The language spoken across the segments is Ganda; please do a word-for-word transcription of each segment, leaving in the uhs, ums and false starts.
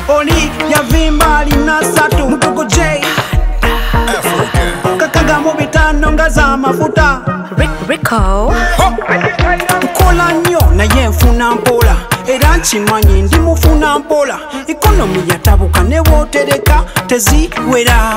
Oli yavimba alina satu Mdogo J kakaga mu bitano nga za mafuta Rico nkola nnyo naye nfuna mpola era nkimanyi ndi mufuna mpola ikonomi yatabuka ne bwotereka teziwera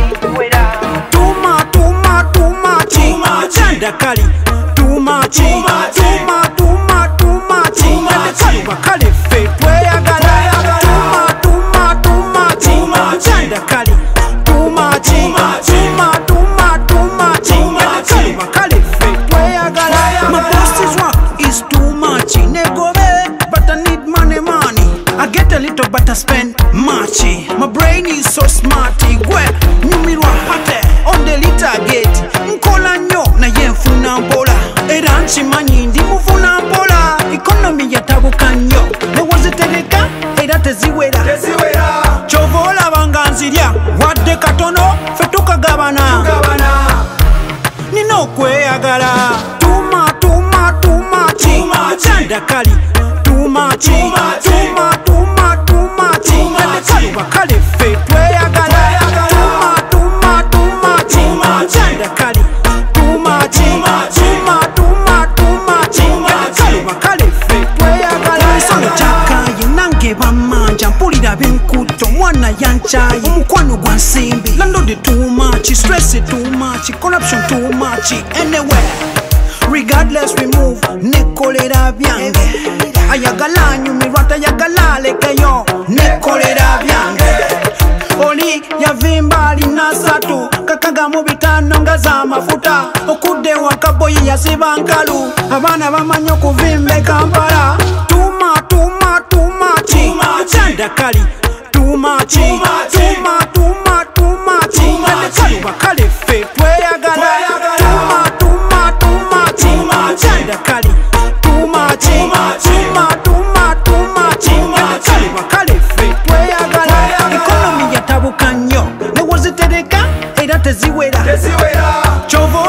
tuma tuma tuma chanda kali tuma tuma tuma tuma tuma kali bakale fe tweyagala tuma tuma tuma tuma chanda kali tuma tuma tuma tuma tuma kali bakale fe tweyagala. My boss's work is too much negobe but I need money money I get a little but I spend much. My brain is so smart gwe nyumirwa hate on the little gate nkola nnyo naye nfuna mpola era nkimanyi ndi mufuna mpola ikonomi yatabuka nnyo newozitereka era teziwera kyova olaba nga nzirya wadde katono fe tukagabana nina okweyagala tuma tuma tuma chanda kali tuma tuma tuma tuma tuma kali bakale fe tweyagala tuma tuma tuma chanda kali tuma tuma tuma tuma tuma kali bakale fe tweyagala. Nsolo kyakaye nange bamanja mpulira benkuto mwana yanchaye omukwano gwa nsimbi landlord too much stress too much corruption too much anyway regardless we move nekolera byange ayagala nyumirwa tayagala lekayo nekolera byange oli yavimba alina satu kakaga mu bitano nga za mafuta okudde wakaboyi yasiba nkalu abaana bamanyi okuvimba Kampala tuma tuma tuma chanda kali tuma tuma tuma tuma tuma kali bakale fe tweyagala tuma tuma tuma chanda kali tuma tuma tuma tuma tuma kali bakale fe tweyagala ikonomi yatabuka nnyo newozitereka era teziwera kyova